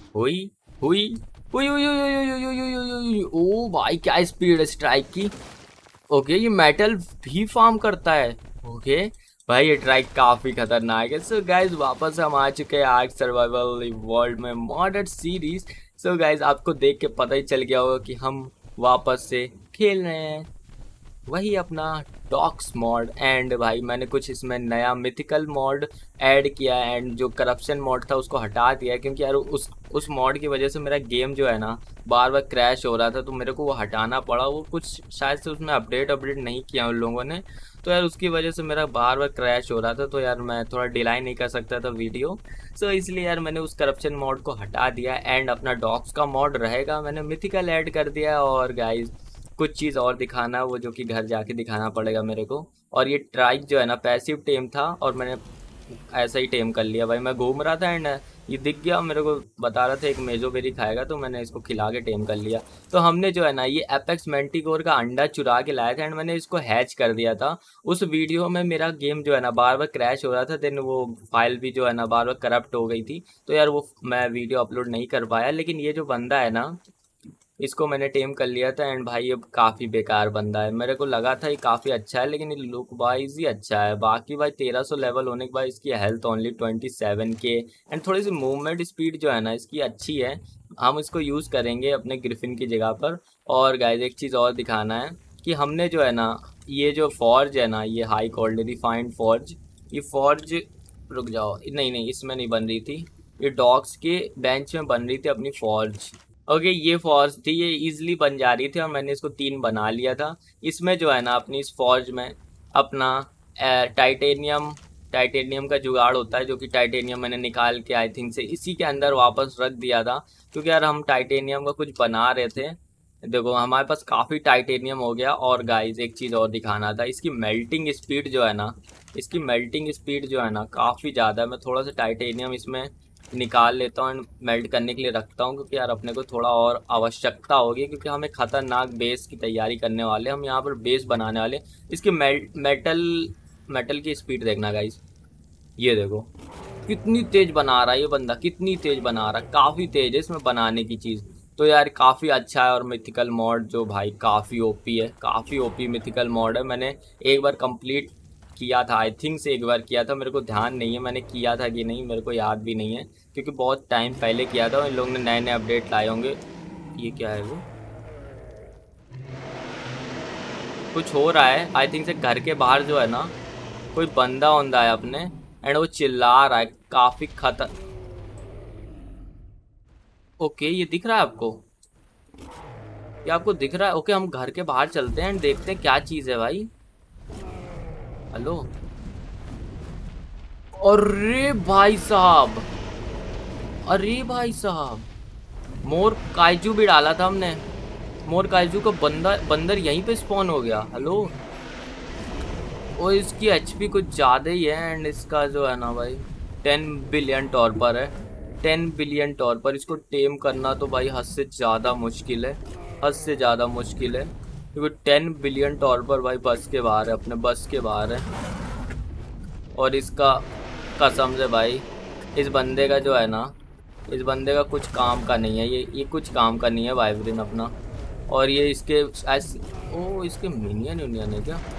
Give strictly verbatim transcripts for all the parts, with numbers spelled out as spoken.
हुई हुई हुई हुई हुई हुई हुई हुई हुई हुई हुई। ओ भाई क्या स्पीड है स्ट्राइक की। ओके ये मेटल भी फार्म करता है। ओके भाई ये ट्राइक काफी खतरनाक है। सो गाइज वापस हम आ चुके हैं आर्क सर्वाइवल वर्ल्ड में मॉडर्न सीरीज। सो गाइज आपको देख के पता ही चल गया होगा कि हम वापस से खेल रहे हैं वही अपना डॉक्स मॉड। एंड भाई मैंने कुछ इसमें नया मिथिकल मॉड ऐड किया है एंड जो करप्शन मॉड था उसको हटा दिया है, क्योंकि यार उस उस मॉड की वजह से मेरा गेम जो है ना बार बार क्रैश हो रहा था, तो मेरे को वो हटाना पड़ा। वो कुछ शायद से उसमें अपडेट अपडेट नहीं किया उन लोगों ने, तो यार उसकी वजह से मेरा बार बार क्रैश हो रहा था, तो यार मैं थोड़ा डिलाई नहीं कर सकता था वीडियो। सो इसलिए यार मैंने उस करप्शन मॉड को हटा दिया एंड अपना डॉग्स का मॉड रहेगा, मैंने मिथिकल ऐड कर दिया। और गाइज कुछ चीज़ और दिखाना, वो जो कि घर जाके दिखाना पड़ेगा मेरे को। और ये ट्राइक जो है ना पैसिव टेम था और मैंने ऐसा ही टेम कर लिया भाई। मैं घूम रहा था एंड ये दिख गया मेरे को, बता रहा था एक मेजोबेरी खाएगा, तो मैंने इसको खिला के टेम कर लिया। तो हमने जो है ना ये एपेक्स मेंटिकोर का अंडा चुरा के लाया था एंड मैंने इसको हैच कर दिया था। उस वीडियो में मेरा गेम जो है ना बार बार क्रैश हो रहा था, देन वो फाइल भी जो है ना बार बार करप्ट हो गई थी, तो यार वो मैं वीडियो अपलोड नहीं कर पाया। लेकिन ये जो बंदा है ना इसको मैंने टेम कर लिया था एंड भाई ये काफ़ी बेकार बंदा है। मेरे को लगा था ये काफ़ी अच्छा है, लेकिन ये लुक वाइज ही अच्छा है। बाकी भाई तेरह सौ लेवल होने के बाद इसकी हेल्थ ओनली ट्वेंटी सेवन के एंड थोड़ी सी मूवमेंट स्पीड जो है ना इसकी अच्छी है। हम इसको यूज़ करेंगे अपने ग्रिफिन की जगह पर। और गाइस एक चीज़ और दिखाना है कि हमने जो है ना ये जो फॉर्ज है ना, ये हाई क्वालिटी रिफाइंड फॉर्ज, ये फॉर्ज रुक जाओ, नहीं नहीं इसमें नहीं बन रही थी, ये डॉग्स के बेंच में बन रही थी अपनी फॉर्ज। ओके ये फॉर्ज थी, ये इजीली बन जा रही थी और मैंने इसको तीन बना लिया था। इसमें जो है ना अपनी इस फॉर्ज में अपना टाइटेनियम टाइटेनियम का जुगाड़ होता है, जो कि टाइटेनियम मैंने निकाल के आई थिंक से इसी के अंदर वापस रख दिया था, क्योंकि यार हम टाइटेनियम का कुछ बना रहे थे। देखो हमारे पास काफ़ी टाइटेनियम हो गया। और गाइस एक चीज़ और दिखाना था, इसकी मेल्टिंग स्पीड जो है ना, इसकी मेल्टिंग स्पीड जो है ना काफ़ी ज़्यादा है। मैं थोड़ा सा टाइटेनियम इसमें निकाल लेता हूँ एंड मेल्ट करने के लिए रखता हूँ, क्योंकि यार अपने को थोड़ा और आवश्यकता होगी, क्योंकि हमें खतरनाक बेस की तैयारी करने वाले, हम यहाँ पर बेस बनाने वाले। इसकी मेल्ट मेटल मेटल की स्पीड देखना गाइस, ये देखो कितनी तेज बना रहा है ये बंदा, कितनी तेज बना रहा है, काफ़ी तेज है इसमें बनाने की चीज़। तो यार काफ़ी अच्छा है। और मिथिकल मॉड जो भाई काफ़ी ओपी है, काफ़ी ओपी मिथिकल मॉड है। मैंने एक बार कंप्लीट किया था, आई थिंक से एक बार किया था, मेरे को ध्यान नहीं है मैंने किया था कि नहीं, मेरे को याद भी नहीं है, क्योंकि बहुत टाइम पहले किया था। इन लोगों ने नए नए अपडेट लाए होंगे। ये क्या है, वो कुछ हो रहा है आई थिंक से घर के बाहर जो है ना कोई बंदा वंदा है अपने, एंड वो चिल्ला रहा है काफ़ी खतर। ओके ये दिख रहा है आपको, ये आपको दिख रहा है? ओके हम घर के बाहर चलते हैं एंड देखते हैं क्या चीज़ है भाई। हेलो, अरे भाई साहब, अरे भाई साहब, मोर काइजू भी डाला था हमने, मोर काइजू का बंदा बंदर यहीं पे स्पॉन हो गया। हेलो, और इसकी एचपी कुछ ज़्यादा ही है एंड इसका जो है ना भाई टेन बिलियन टॉर्पर है, टेन बिलियन टॉर्पर। इसको टेम करना तो भाई हद से ज़्यादा मुश्किल है, हद से ज़्यादा मुश्किल है, क्योंकि टेन बिलियन टॉर्पर भाई बस के बाहर है, अपने बस के बाहर है। और इसका कसम से भाई इस बंदे का जो है ना, इस बंदे का कुछ काम का नहीं है, ये ये कुछ काम का नहीं है वाइब्रेन अपना। और ये इसके ऐसे, ओ इसके मिनियन यूनियन है क्या?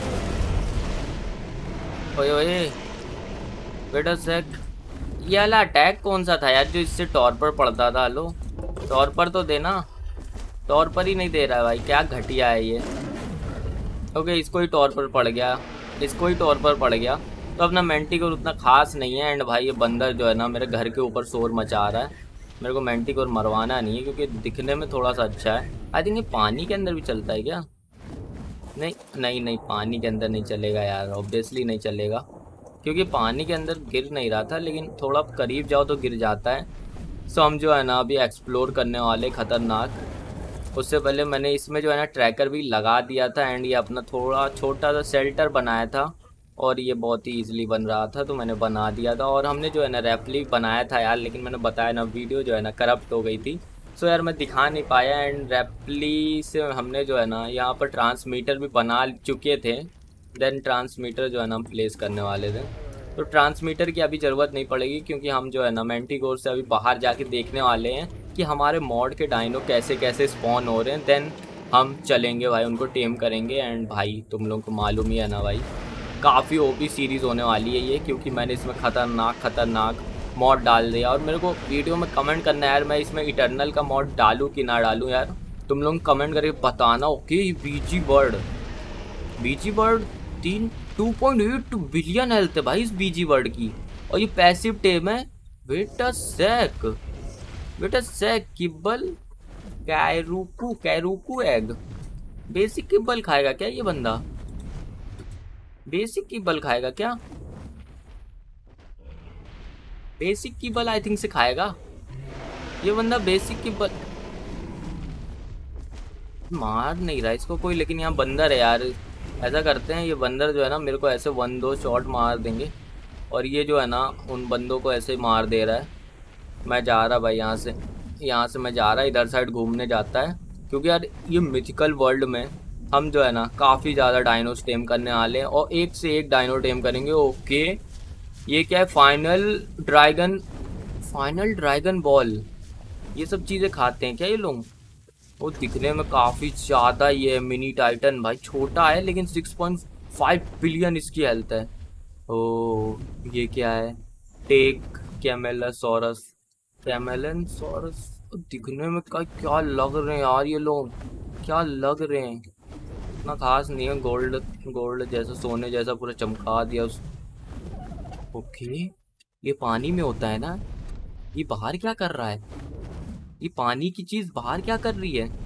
ओए ओए वेट अ सेक, ये वाला अटैक कौन सा था यार जो इससे टॉर्पर पड़ता था? हेलो, टॉर्पर तो देना, टॉर्पर ही नहीं दे रहा है भाई, क्या घटिया है ये। ओके इसको ही टॉर्पर पड़ गया, इसको ही टॉर्पर पड़ गया। तो अपना मेंटिकोर उतना खास नहीं है एंड भाई ये बंदर जो है ना मेरे घर के ऊपर शोर मचा रहा है। मेरे को मेंटिकोर मरवाना नहीं है, क्योंकि दिखने में थोड़ा सा अच्छा है। आई थिंक ये पानी के अंदर भी चलता है क्या? नहीं नहीं नहीं, पानी के अंदर नहीं चलेगा यार, ऑब्वियसली नहीं चलेगा, क्योंकि पानी के अंदर गिर नहीं रहा था, लेकिन थोड़ा करीब जाओ तो गिर जाता है। सो हम जो है ना अभी एक्सप्लोर करने वाले ख़तरनाक। उससे पहले मैंने इसमें जो है ना ट्रैकर भी लगा दिया था एंड ये अपना थोड़ा छोटा सा शेल्टर बनाया था, और ये बहुत ही ईजिली बन रहा था, तो मैंने बना दिया था। और हमने जो है ना रेप्लिक बनाया था यार, लेकिन मैंने बताया ना वीडियो जो है ना करप्ट हो गई थी, सो यार मैं दिखा नहीं पाया। एंड रेप्ली से हमने जो है ना यहाँ पर ट्रांसमीटर भी बना चुके थे, देन ट्रांसमीटर जो है ना हम प्लेस करने वाले थे। तो ट्रांसमीटर की अभी ज़रूरत नहीं पड़ेगी, क्योंकि हम जो है ना मेंटिकोर से अभी बाहर जाके देखने वाले हैं कि हमारे मॉड के डायनो कैसे कैसे स्पॉन हो रहे हैं। देन हम चलेंगे भाई, उनको टेम करेंगे। एंड भाई तुम लोगों को मालूम ही है ना भाई, काफ़ी ओपी सीरीज़ होने वाली है ये, क्योंकि मैंने इसमें ख़तरनाक खतरनाक मॉड डाल दिया। और मेरे को वीडियो में कमेंट करना है यार, मैं इसमें इटर्नल का मॉड डालूँ कि ना डालूँ यार, तुम लोग कमेंट करके बताना। Okay, BG bird, BG bird तीन two point eight billion health है भाई इस बीजी बर्ड की, और ये पैसिव टेम है। Wait a sec, wait a sec, kibble Kairuku, Kairuku egg, basic kibble खाएगा क्या ये बंदा? बेसिक किब्बल खाएगा क्या? बेसिक किब्बल आई थिंक से खाएगा ये बंदा, बेसिक किब्बल। मार नहीं रहा इसको कोई, लेकिन यहाँ बंदर है यार। ऐसा करते हैं, ये बंदर जो है ना मेरे को ऐसे वन दो शॉट मार देंगे, और ये जो है ना उन बंदों को ऐसे मार दे रहा है। मैं जा रहा भाई यहाँ से, यहाँ से मैं जा रहा, इधर साइड घूमने जाता है, क्योंकि यार ये मिथिकल वर्ल्ड में हम जो है ना काफ़ी ज़्यादा डायनो टेम करने वाले हैं, और एक से एक डायनो टेम करेंगे। ओके, ये क्या है? Final dragon, final dragon ball, ये सब चीज़ें खाते हैं क्या ये लोग? वो दिखने में काफ़ी ज़्यादा ये मिनी टाइटन भाई, छोटा है लेकिन सिक्स पॉइंट फाइव बिलियन इसकी हेल्थ है। ओ ये क्या है? टेक कैमेलासोरस, कैमेलनसोरस, दिखने में का क्या लग रहे हैं यार ये लोग, क्या लग रहे हैं? इतना खास नहीं है, गोल्ड गोल्ड जैसा, सोने जैसा पूरा चमका दिया उस। ओके, ये पानी में होता है ना? ये बाहर क्या कर रहा है? ये पानी की चीज़ बाहर क्या कर रही है?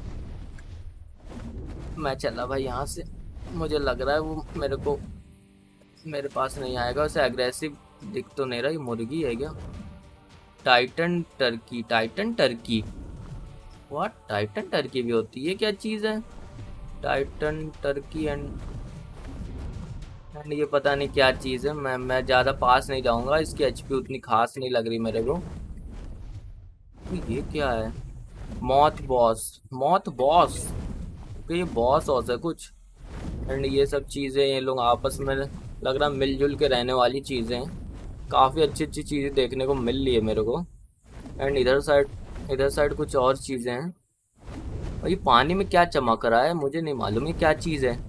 मैं चला भाई यहाँ से, मुझे लग रहा है वो मेरे को मेरे पास नहीं आएगा। उसे एग्रेसिव दिख तो नहीं रहा, ये मुर्गी है क्या? Titan turkey, titan turkey, what? Titan turkey भी होती है, क्या चीज़ है टाइटन टर्की? एंड एंड ये पता नहीं क्या चीज़ है। मैं मैं ज़्यादा पास नहीं जाऊँगा, इसकी एचपी उतनी खास नहीं लग रही मेरे को। ये क्या है? मौत बॉस, मौत बॉस, तो ये बॉस हॉस है कुछ। एंड ये सब चीज़ें ये लोग आपस में लग रहा मिलजुल के रहने वाली चीज़ें हैं। काफ़ी अच्छी अच्छी चीज़ें देखने को मिल रही है मेरे को। एंड इधर साइड, इधर साइड कुछ और चीज़ें हैं। और ये पानी में क्या चमक रहा है मुझे नहीं मालूम ये क्या चीज़ है।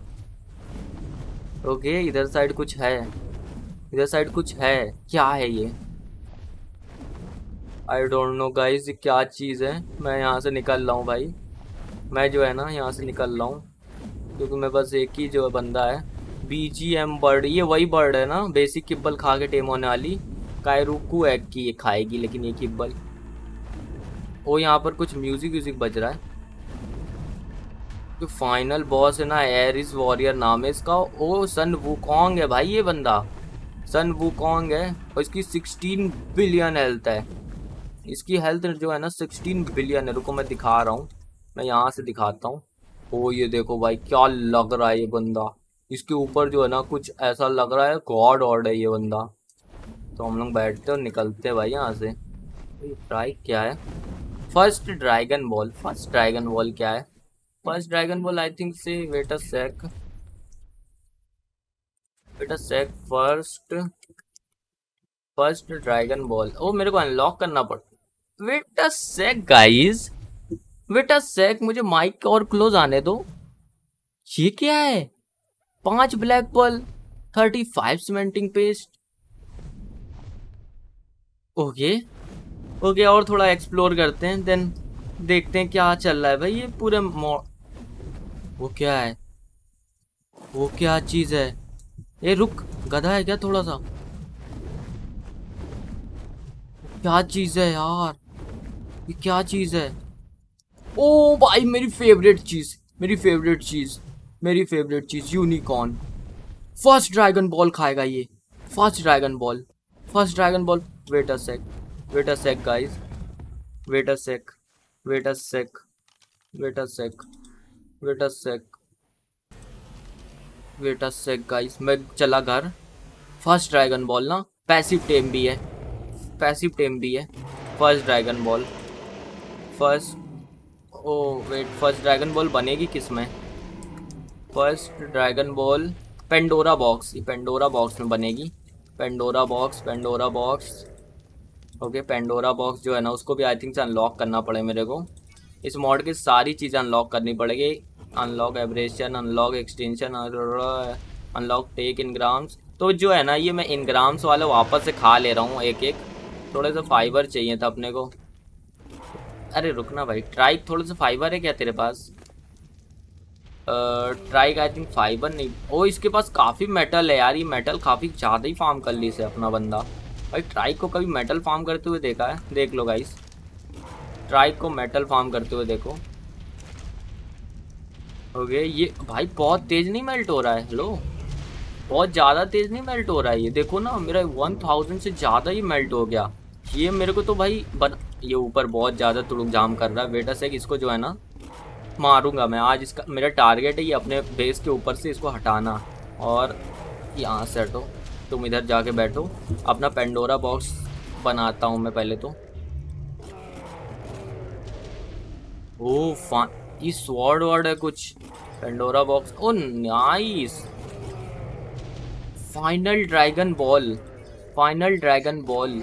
ओके, इधर साइड कुछ है, इधर साइड कुछ है, क्या है ये? आई डोंट नो गाइज, ये क्या चीज़ है। मैं यहाँ से निकल रहा हूँ भाई, मैं जो है ना यहाँ से निकल रहा हूँ, क्योंकि मैं बस एक ही जो बंदा है। बीजीएम बर्ड, ये वही बर्ड है ना बेसिक किब्बल खा के टेम होने वाली? कायरुकू एग की ये खाएगी लेकिन ये किब्बल। ओ यहाँ पर कुछ म्यूजिक व्यूजिक बज रहा है। जो फाइनल बॉस है ना, एरिस वॉरियर नाम है इसका। ओ सन वुकोंग है भाई ये बंदा, सन वुकोंग है, और इसकी सिक्सटीन बिलियन हेल्थ है। इसकी हेल्थ जो है ना सिक्सटीन बिलियन है। रुको मैं दिखा रहा हूँ, मैं यहाँ से दिखाता हूँ। ओ ये देखो भाई क्या लग रहा है ये बंदा, इसके ऊपर जो है ना कुछ ऐसा लग रहा है गॉड ऑर्ड है ये बंदा। तो हम लोग बैठते और निकलते भाई यहाँ से। ये ट्राई क्या है? First dragon ball, first dragon ball क्या है? First dragon ball I think say, wait a sec, wait a sec, first first dragon ball, oh मेरे को अनलॉक करना पड़। Wait a sec guys, wait a sec, मुझे mike और close आने दो। ये क्या है? पांच black ball, thirty five cementing paste. Okay okay, और थोड़ा एक्सप्लोर करते हैं, देन देखते हैं क्या चल रहा है भाई ये पूरे मो... वो क्या है? वो क्या चीज है? ये रुक, गधा है क्या थोड़ा सा? क्या चीज है यार, ये क्या चीज है? ओ भाई मेरी फेवरेट चीज, मेरी फेवरेट चीज, मेरी फेवरेट चीज, यूनिकॉर्न। फर्स्ट ड्रैगन बॉल खाएगा ये, first dragon ball, first dragon ball. Wait a sec, wait a sec guys, wait a sec, wait a sec, wait a sec, wait a sec, wait a sec guys, मैं चला घर। First dragon ball ना passive tame भी है, passive tame भी है। First dragon ball, first, oh wait, first dragon ball बनेगी किस में? First dragon ball Pandora box, ये पेंडोरा बॉक्स में बनेगी। Pandora box, Pandora box. Okay Pandora box जो है ना उसको भी आई थिंक से अनलॉक करना पड़े मेरे को। इस मॉड की सारी चीज़ें अनलॉक करनी पड़ेगी। Unlock abrasion, unlock extension, unlock tech engrams. तो जो है ना ये मैं इनग्राम्स वाला वापस से खा ले रहा हूँ एक एक। थोड़े से फाइबर चाहिए था अपने को। अरे रुकना भाई, ट्राइक थोड़े से फाइबर है क्या तेरे पास? ट्राइक आई थिंक फाइबर नहीं। ओ इसके पास काफ़ी मेटल है यार, ये मेटल काफ़ी ज़्यादा ही फार्म कर ली से अपना बंदा। भाई ट्राइक को कभी मेटल फार्म करते हुए देखा है? देख लो गाइस, ट्राइक को मेटल फार्म करते हुए देखो। ओके ये भाई बहुत तेज़ नहीं मेल्ट हो रहा है? हेलो, बहुत ज़्यादा तेज़ नहीं मेल्ट हो रहा है ये? देखो ना मेरा वन थाउजेंड से ज़्यादा ही मेल्ट हो गया ये मेरे को तो भाई बन। ये ऊपर बहुत ज़्यादा तुड़ुक जाम कर रहा है। वेट अ सेक, इसको जो है ना मारूंगा मैं आज। इसका मेरा टारगेट है ये अपने बेस के ऊपर से इसको हटाना। और यहाँ से हटो, तुम इधर जाके बैठो। अपना पेंडोरा बॉक्स बनाता हूँ मैं पहले तो। ओ फा ये स्वॉर्ड वर्ड है कुछ। Pandora box, oh nice. Final dragon ball, final dragon ball.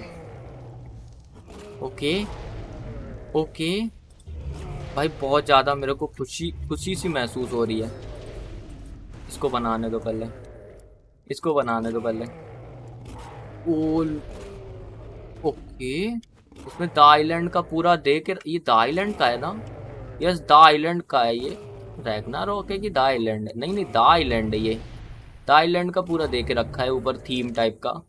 Okay okay भाई बहुत ज़्यादा मेरे को खुशी खुशी सी महसूस हो रही है। इसको बनाने दो पहले, इसको बनाने दो पहले। ओल ओके, इसमें द आइलैंड का पूरा दे के, ये द आइलैंड का है ना? यस द आइलैंड का है ये। रैग्नारोक है कि द आइलैंड है? नहीं नहीं द आइलैंड है ये। द आइलैंड का पूरा दे के रखा है ऊपर थीम टाइप का।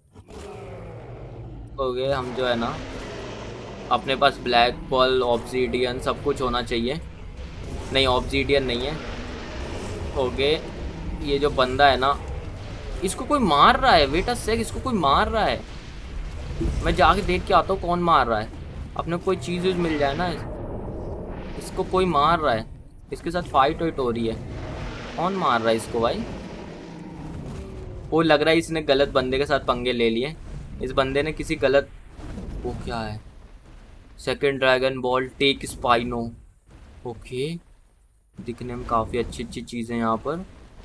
ओके हम जो है ना अपने पास ब्लैक बॉल, ऑब्सीडियन सब कुछ होना चाहिए। नहीं ऑब्सीडियन नहीं है। ओके ये जो बंदा है ना इसको कोई मार रहा है। वेट अ सेक, इसको कोई मार रहा है। मैं जाके देख के आता हूँ कौन मार रहा है। अपने कोई चीज़ मिल जाए ना। इसको कोई मार रहा है, इसके साथ फाइट वाइट हो रही है। कौन मार रहा है इसको भाई? वो लग रहा है इसने गलत बंदे के साथ पंगे ले लिए। इस बंदे ने किसी गलत, वो क्या है? Second dragon ball, tech spino. Okay दिखने में काफ़ी अच्छी अच्छी चीज़ें यहाँ पर।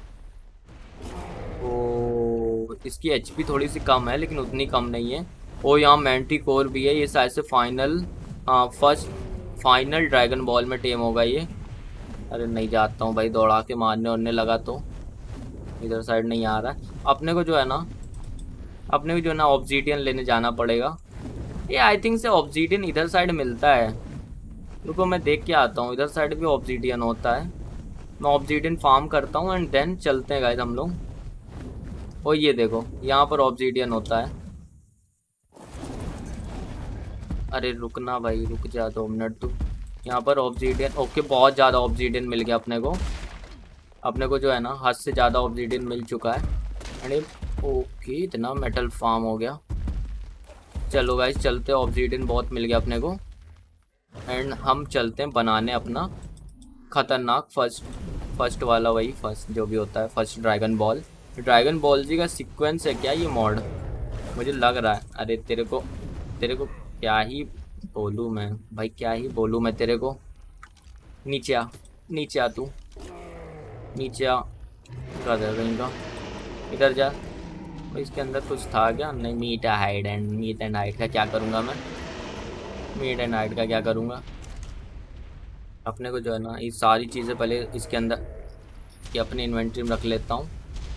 ओ इसकी एचपी थोड़ी सी कम है लेकिन उतनी कम नहीं है। ओ यहाँ मैंटी कोर भी है। ये शायद से फाइनल, हाँ फर्स्ट फाइनल ड्रैगन बॉल में टेम होगा ये। अरे नहीं जाता हूँ भाई, दौड़ा के मारने उड़ने लगा तो। इधर साइड नहीं आ रहा है अपने को जो है ना, अपने को जो है ना ऑब्सीडियन लेने जाना पड़ेगा। ये आई थिंक से ऑब्सीडियन इधर साइड मिलता है। रुको मैं देख के आता हूँ, इधर साइड भी ऑब्सीडियन होता है। मैं ऑब्सीडियन फार्म करता हूँ एंड देन चलते हैं गाइस हम लोग। और ये देखो यहाँ पर ऑब्सीडियन होता है। अरे रुकना भाई, रुक जा दो मिनट तू। यहाँ पर ऑब्सीडियन, ओके बहुत ज़्यादा ऑब्सीडियन मिल गया अपने को। अपने को जो है ना हद से ज़्यादा ऑब्सीडियन मिल चुका है। एंड ओके इतना मेटल फार्म हो गया। चलो गाइस चलते हैं, ऑब्सीडियन बहुत मिल गया अपने को। एंड हम चलते हैं बनाने अपना खतरनाक फर्स्ट फर्स्ट वाला, वही फर्स्ट जो भी होता है first dragon ball. Dragon ball Z का सीक्वेंस है क्या ये मॉड? मुझे लग रहा है। अरे तेरे को तेरे को क्या ही बोलूँ मैं भाई, क्या ही बोलूँ मैं तेरे को। नीचे आ, नीचे आ तू, नीचे आ। क्या दे कहीं का, इधर जा। इसके अंदर कुछ था क्या? नहीं meat hide and meat and hide का क्या करूँगा मैं? मीट एंड हाइड का क्या करूँगा? अपने को जो है ना ये सारी चीज़ें पहले इसके अंदर कि अपनी इन्वेंट्री में रख लेता हूँ।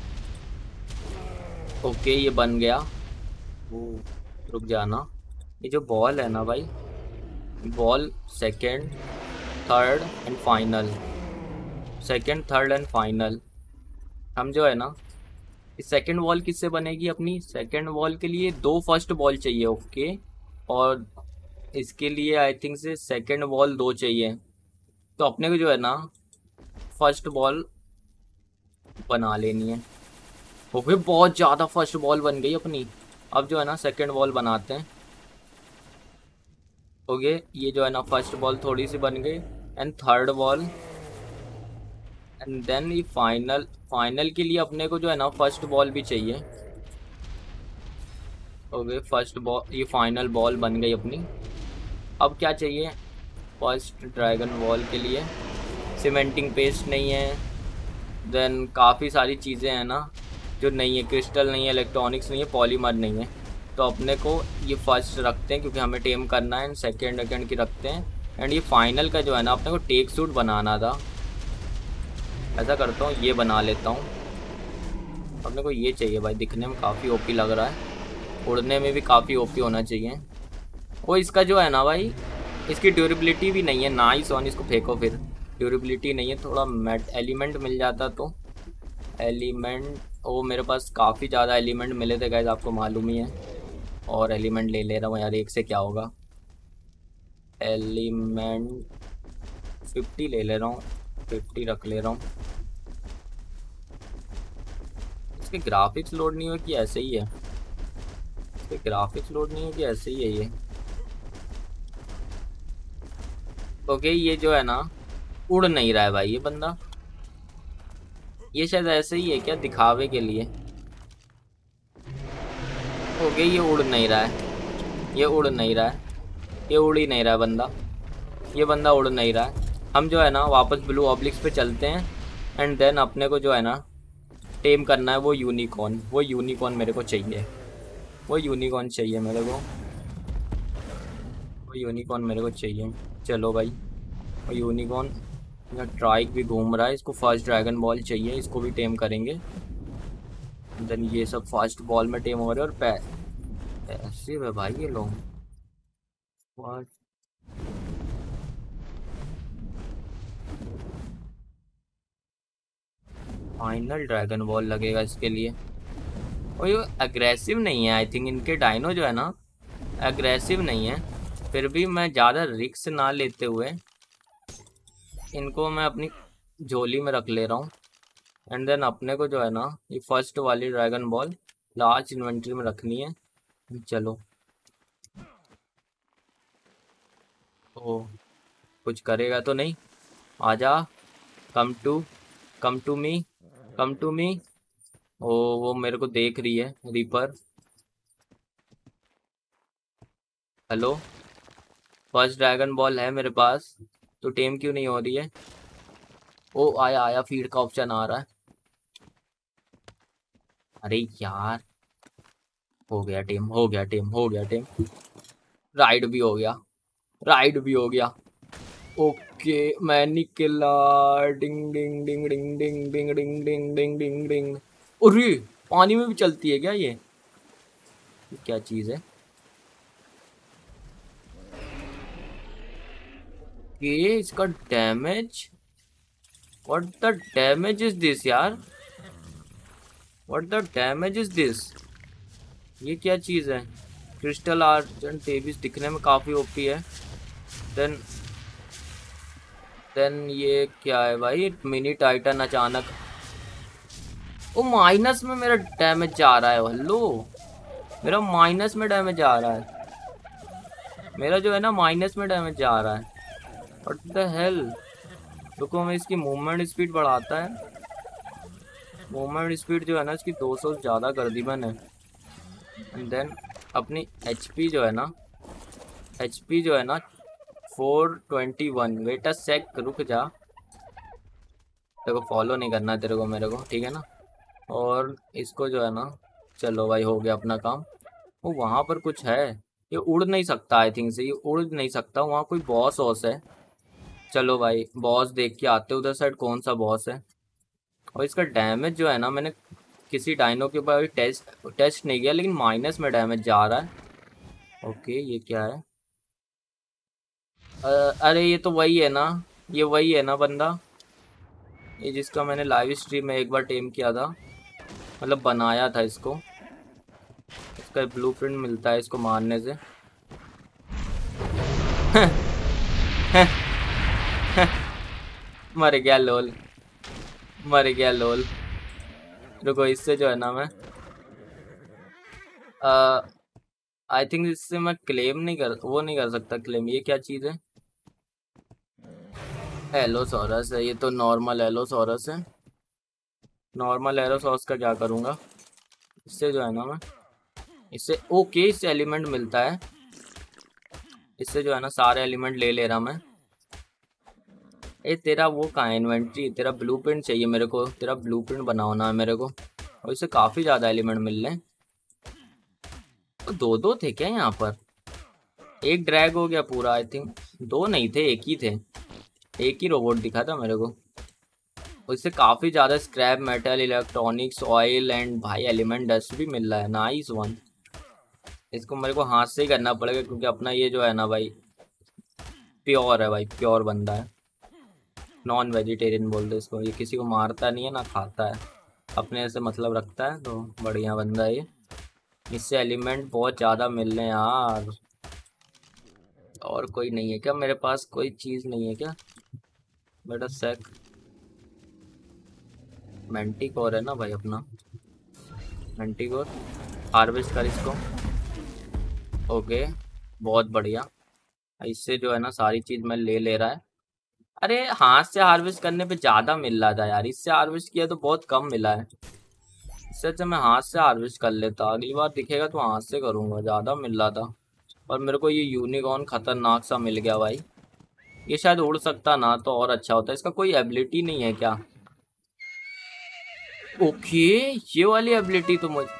ओके ये बन गया। वो रुक जाना, ये जो बॉल है ना भाई, ball second third and final, second third and final. हम जो है ना इस सेकंड वॉल किससे बनेगी? अपनी सेकंड वॉल के लिए दो फर्स्ट बॉल चाहिए। ओके और इसके लिए आई थिंक से सेकंड बॉल दो चाहिए। तो अपने को जो है ना फर्स्ट बॉल बना लेनी है। ओके बहुत ज़्यादा फर्स्ट बॉल बन गई अपनी। अब जो है ना सेकंड बॉल बनाते हैं। ओके ये जो है ना फर्स्ट बॉल थोड़ी सी बन गई and third ball and then ये फाइनल। फाइनल के लिए अपने को जो है ना फर्स्ट बॉल भी चाहिए। ओके फर्स्ट बॉल, ये फाइनल बॉल बन गई अपनी। अब क्या चाहिए? फर्स्ट ड्रैगन बॉल के लिए सीमेंटिंग पेस्ट नहीं है। देन काफ़ी सारी चीज़ें हैं ना, जो नहीं है, क्रिस्टल नहीं है, इलेक्ट्रॉनिक्स नहीं है, पॉलीमर नहीं है। तो अपने को ये फर्स्ट रखते हैं क्योंकि हमें टेम करना है, एंड सेकेंड सेकेंड की रखते हैं। एंड ये फाइनल का जो है ना, अपने को टेक सूट बनाना था। ऐसा करता हूँ, ये बना लेता हूँ। अपने को ये चाहिए भाई, दिखने में काफ़ी ओपी लग रहा है, उड़ने में भी काफ़ी ओपी होना चाहिए। वो इसका जो है ना भाई, इसकी ड्यूरेबिलिटी भी नहीं है। नाइस ऑन, इसको फेंको फिर। ड्यूरेबिलिटी नहीं है, थोड़ा मेट एलिमेंट मिल जाता तो। एलिमेंट, वो मेरे पास काफ़ी ज़्यादा एलिमेंट मिले थे गाइस, आपको मालूम ही है। और एलिमेंट ले ले रहा हूँ यार, एक से क्या होगा। एलिमेंट फिफ्टी ले ले रहा हूँ, फिफ्टी रख ले रहा हूँ। इसके ग्राफिक्स लोड नहीं हो कि ऐसे ही है? इसके ग्राफिक्स लोड नहीं हो कि ऐसे ही है ये? ओके, ये जो है ना, उड़ नहीं रहा है भाई ये बंदा। ये शायद ऐसे ही है क्या, दिखावे के लिए? ओके, ये उड़ नहीं रहा है, ये उड़ नहीं रहा है, ये उड़ ही नहीं रहा है बंदा। ये बंदा उड़ नहीं रहा है। हम जो है ना वापस ब्लू ऑब्लिक्स पे चलते हैं। एंड देन अपने को जो है ना टेम करना है वो यूनिकॉर्न। वो यूनिकॉर्न मेरे को चाहिए, वो यूनिकॉर्न चाहिए मेरे को, वो यूनिकॉर्न मेरे को चाहिए। चलो भाई, वो यूनिकॉर्न। यहाँ ट्राइक भी घूम रहा है, इसको फर्स्ट ड्रैगन बॉल चाहिए, इसको भी टेम करेंगे। देन ये सब फर्स्ट बॉल में टेम हो रहे हैं। और पै ऐसे है भाई ये लोग। फाइनल ड्रैगन बॉल लगेगा इसके लिए। और ये अग्रेसिव नहीं है, आई थिंक इनके डायनो जो है ना अग्रेसिव नहीं है। फिर भी मैं ज़्यादा रिस्क ना लेते हुए इनको मैं अपनी झोली में रख ले रहा हूँ। एंड देन अपने को जो है ना ये फर्स्ट वाली ड्रैगन बॉल लार्ज इन्वेंट्री में रखनी है। चलो, ओ कुछ करेगा तो नहीं? आजा, come to come to me, come to me. ओ, वो मेरे को देख रही है, reaper. Hello, first dragon ball है मेरे पास, तो टेम क्यों नहीं हो रही है? ओ आया आया, फीड का ऑप्शन आ रहा है। अरे यार, हो गया टेम, हो गया टेम, हो गया टेम। राइड भी हो गया, राइड भी हो गया। ओके, मैं निकला। डिंग डिंग डिंग डिंग डिंग डिंग डिंग डिंग डिंग डिंग डिंग। अरे, पानी में भी चलती है क्या ये? ये क्या चीज़ है? ये इसका damage, what the damage is this यार? What the damage is this? ये क्या चीज़ है? क्रिस्टल आर्जेंट डेविस दिखने में काफ़ी ओपी है। देन देन ये क्या है भाई? मिनी टाइटन अचानक, ओ माइनस में मेरा डैमेज जा रहा है। हेलो, मेरा माइनस में डैमेज आ रहा है। मेरा जो है ना माइनस में डैमेज जा रहा है। What the hell? रुको, मैं इसकी मूवमेंट स्पीड बढ़ाता है। मूवमेंट स्पीड जो है ना इसकी दो सौ ज़्यादा कर दी मैंने। एंड देन अपनी एचपी जो है ना, एचपी जो है ना four twenty one. Wait a sec, रुक जा। तेरे को फॉलो नहीं करना तेरे को मेरे को, ठीक है ना? और इसको जो है ना, चलो भाई हो गया अपना काम। वो वहाँ पर कुछ है, ये उड़ नहीं सकता आई थिंक से, ये उड़ नहीं सकता। वहाँ कोई बॉस वॉस है। चलो भाई बॉस देख के आते, उधर साइड कौन सा बॉस है। और इसका डैमेज जो है ना, मैंने किसी डायनो के ऊपर अभी टेस्ट टेस्ट नहीं किया, लेकिन माइनस में डैमेज जा रहा है। ओके, ये क्या है? अ, अरे ये तो वही है ना, ये वही है ना बंदा, ये जिसका मैंने लाइव स्ट्रीम में एक बार टेम किया था, मतलब बनाया था इसको। इसका ब्लूप्रिंट मिलता है इसको मारने से। मर गया लोल, मर गया लोल। रुको, इससे जो है ना मैं आई थिंक इससे मैं क्लेम नहीं कर, वो नहीं कर सकता क्लेम। ये क्या चीज़ है? एलोसॉरस है ये तो, नॉर्मल एलोसॉरस है। नॉर्मल एलोसॉरस का क्या करूँगा इससे जो है ना मैं, इससे ओके, इससे एलिमेंट मिलता है। इससे जो है ना सारे एलिमेंट ले ले रहा मैं। ए तेरा वो कहाँ है इन्वेंट्री? तेरा ब्लूप्रिंट चाहिए मेरे को, तेरा ब्लूप्रिंट बनाना है मेरे को। और इससे काफी ज्यादा एलिमेंट मिल रहे हैं। तो दो दो थे क्या यहाँ पर? एक ड्रैग हो गया पूरा आई थिंक। दो नहीं थे, एक ही थे। एक ही रोबोट दिखा था मेरे को। उससे काफी ज्यादा scrap metal, electronics, oil and भाई एलिमेंट डस्ट भी मिल रहा है। Nice one. इसको मेरे को हाथ से ही करना पड़ेगा क्योंकि अपना ये जो है ना भाई प्योर है भाई, प्योर बंदा है। नॉन वेजिटेरियन बोलते इसको। ये किसी को मारता नहीं है ना खाता है, अपने से मतलब रखता है, तो बढ़िया बंदा है ये। इससे एलिमेंट बहुत ज़्यादा मिल रहे हैं यार। और कोई नहीं है क्या मेरे पास? कोई चीज़ नहीं है क्या बेटा? सेक मेंटिकोर है ना भाई अपना। मेंटिकोर हार्वेस्ट कर इसको। ओके बहुत बढ़िया। इससे जो है ना सारी चीज़ मैं ले ले रहा है। अरे हाथ से हार्वेस्ट करने पे ज़्यादा मिल रहा था यार, इससे हार्वेस्ट किया तो बहुत कम मिला है। इससे अच्छा मैं हाथ से हार्वेस्ट कर लेता। अगली बार दिखेगा तो हाथ से करूँगा, ज़्यादा मिल रहा था। और मेरे को ये यूनिकॉर्न खतरनाक सा मिल गया भाई। ये शायद उड़ सकता ना तो और अच्छा होता। इसका कोई एबिलिटी नहीं है क्या? ओके ये वाली एबिलिटी तो मुझे।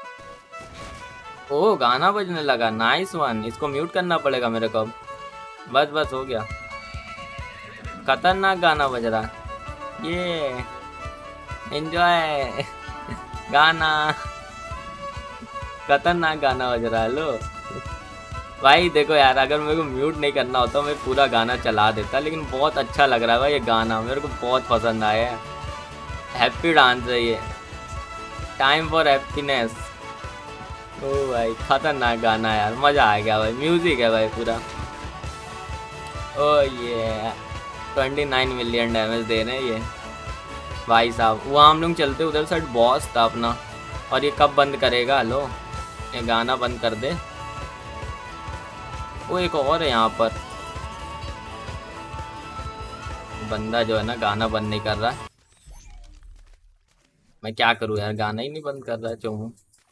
ओ गाना बजने लगा। Nice one. इसको म्यूट करना पड़ेगा मेरे को। बस बस हो गया। खतरनाक गाना बज रहा। ये एंजॉय गाना। खतरनाक गाना बज रहा है। लो भाई देखो यार, अगर मेरे को म्यूट नहीं करना होता मैं पूरा गाना चला देता, लेकिन बहुत अच्छा लग रहा है भाई ये गाना, मेरे को बहुत पसंद आया है। हैप्पी डांस है ये। Time for happiness. ओ भाई खतरनाक गाना है यार, मज़ा आ गया भाई। म्यूजिक है भाई पूरा। ओ ये ट्वेंटी नाइन मिलियन डैमेज दे रहे हैं ये भाई साहब। वो हम लोग चलते उधर साइड बॉस था अपना। और ये कब बंद करेगा? लो ये गाना बंद कर दे। वो एक और है यहाँ पर बंदा जो है ना गाना बंद नहीं कर रहा है। मैं क्या करूँ यार, गाना ही नहीं बंद कर रहा है चोमू।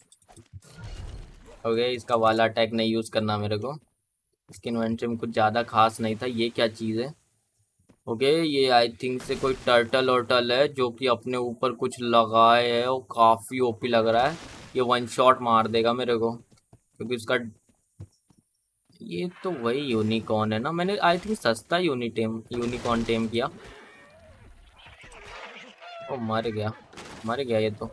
ओके इसका वाला अटैक नहीं यूज़ करना मेरे को। इसके इन्वेंटरी में कुछ ज़्यादा खास नहीं था। ये क्या चीज़ है? ओके ये आई थिंक से कोई टर्टल वर्टल है जो कि अपने ऊपर कुछ लगाए है और काफ़ी ओपी लग रहा है। ये वन शॉट मार देगा मेरे को क्योंकि उसका। ये तो वही यूनिकॉर्न है ना, मैंने आई थिंक सस्ता यूनिटेम यूनिकॉर्न टेम किया। ओ मर गया, मर गया ये तो।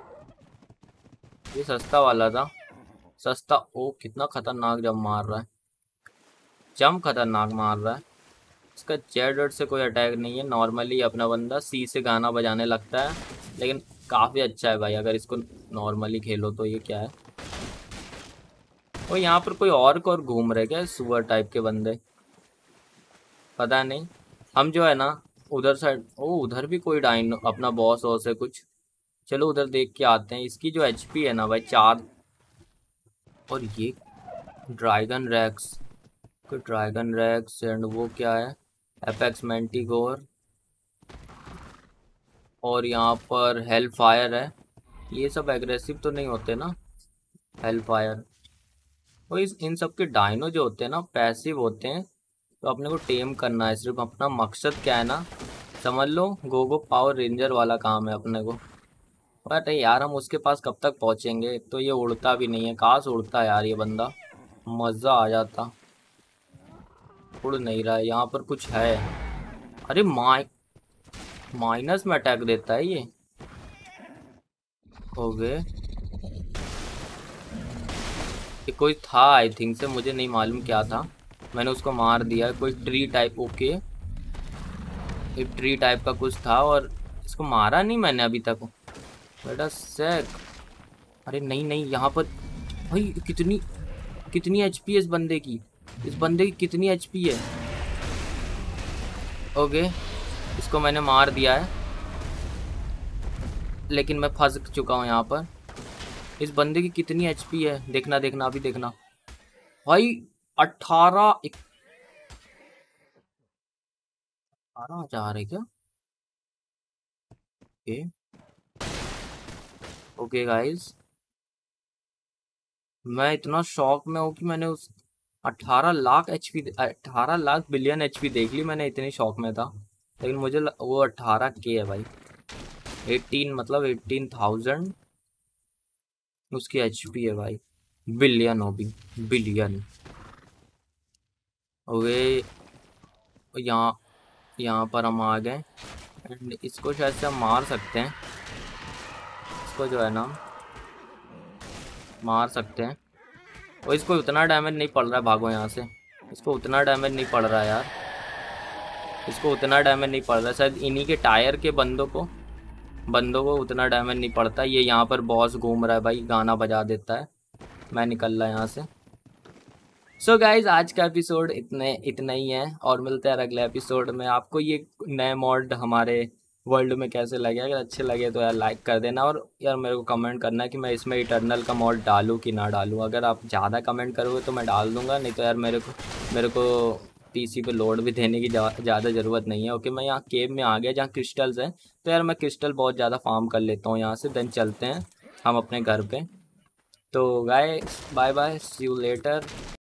ये सस्ता वाला था, सस्ता। ओ कितना खतरनाक जब मार रहा है, जम खतरनाक मार रहा है। इसका जेड वेड से कोई अटैक नहीं है। नॉर्मली अपना बंदा सी से गाना बजाने लगता है, लेकिन काफ़ी अच्छा है भाई अगर इसको नॉर्मली खेलो तो। ये क्या है? वो यहाँ पर कोई और को और घूम रहे क्या सुअर टाइप के बंदे? पता नहीं। हम जो है ना उधर साइड। ओ उधर भी कोई डाइन अपना बॉस वॉस है कुछ। चलो उधर देख के आते हैं। इसकी जो एचपी है ना भाई चार। और ये ड्रैगन रैक्स, कोई ड्रैगन रैक्स एंड वो क्या है एपेक्स मैंटिकोर। और यहाँ पर हेल फायर है। ये सब एग्रेसिव तो नहीं होते ना हेल फायर। वो इस इन सब के डायनो जो होते हैं ना पैसिव होते हैं, तो अपने को टेम करना है सिर्फ। अपना मकसद क्या है ना, समझ लो गोगो पावर रेंजर वाला काम है अपने को। बट यार हम उसके पास कब तक पहुँचेंगे? तो ये उड़ता भी नहीं है। काश उड़ता यार ये बंदा, मज़ा आ जाता। उड़ नहीं रहा है। यहाँ पर कुछ है। अरे माइ माइनस में अटैक देता है ये। ओके ये कोई था आई थिंक से, मुझे नहीं मालूम क्या था। मैंने उसको मार दिया। कोई ट्री टाइप। ओके एक ट्री टाइप का कुछ था और इसको मारा नहीं मैंने अभी तक बेटा सेक। अरे नहीं नहीं यहाँ पर भाई कितनी कितनी एचपी है इस बंदे की। इस बंदे की कितनी एचपी है? ओके इसको मैंने मार दिया है, लेकिन मैं फंस चुका हूँ यहाँ पर। इस बंदे की कितनी एचपी है देखना देखना अभी देखना भाई। अठारह अठारह हजार है क्या? ओके ओके गाइस, मैं इतना शॉक में हूँ कि मैंने उस अठारह लाख एचपी अठारह लाख बिलियन एचपी देख ली मैंने। इतनी शॉक में था, लेकिन मुझे ल, वो अठारह के है भाई। एटीन मतलब एटीन थाउजेंड उसकी एचपी है भाई बिलियन होगी, बिलियन। ओके यहाँ यहाँ पर हम आ गए एंड इसको शायद से हम मार सकते हैं, इसको जो है ना मार सकते हैं। और इसको उतना डैमेज नहीं पड़ रहा है, भागो यहाँ से। इसको उतना डैमेज नहीं पड़ रहा है यार, इसको उतना डैमेज नहीं पड़ रहा है, शायद इन्हीं के टायर के बंदों को बंदों को उतना डैमेज नहीं पड़ता। ये यहाँ पर बॉस घूम रहा है भाई, गाना बजा देता है। मैं निकल रहा यहाँ से। सो so गाइज आज का एपिसोड इतने इतना ही है और मिलते हैं अगले एपिसोड में। आपको ये नए मॉड हमारे वर्ल्ड में कैसे लगे, अगर अच्छे लगे तो यार लाइक कर देना, और यार मेरे को कमेंट करना कि मैं इसमें इटर्नल का मॉड डालूँ कि ना डालूँ। अगर आप ज़्यादा कमेंट करोगे तो मैं डाल दूँगा, नहीं तो यार मेरे को मेरे को पीसी पे लोड भी देने की ज़्यादा ज़रूरत नहीं है। ओके मैं यहाँ केव में आ गया जहाँ क्रिस्टल्स हैं, तो यार मैं क्रिस्टल बहुत ज़्यादा फार्म कर लेता हूँ यहाँ से, देन चलते हैं हम अपने घर पे। तो guys bye bye, see you letter.